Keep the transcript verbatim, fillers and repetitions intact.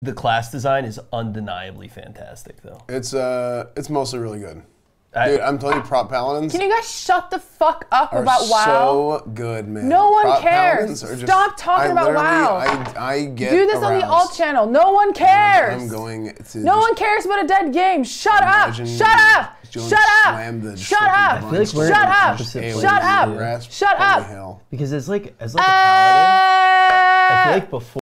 the class design is undeniably fantastic, though. It's uh, it's mostly really good. I, Dude, I'm telling you, prop paladins. Can you guys shut the fuck up are about WoW? so good, man. No one Prop cares. paladins are just- Stop talking I about literally- WoW. I, I get Do this on the alt aroused. channel. No one cares. I'm going to. No one cares about a dead game. Shut up. Imagine Shut up. Jones Shut up. slammed the Shut fucking up. I feel like we're Shut in up. opposite Hey, places. Shut up. grasp Shut on the up. hill. Because as like as like a paladin, I feel like before.